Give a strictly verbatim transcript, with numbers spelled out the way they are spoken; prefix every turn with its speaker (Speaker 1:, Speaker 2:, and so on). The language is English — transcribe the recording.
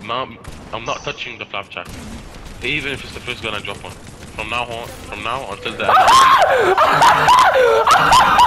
Speaker 1: No, I'm not touching the flapjack. Even if it's the first gun I drop on. From now on, from now until the end of the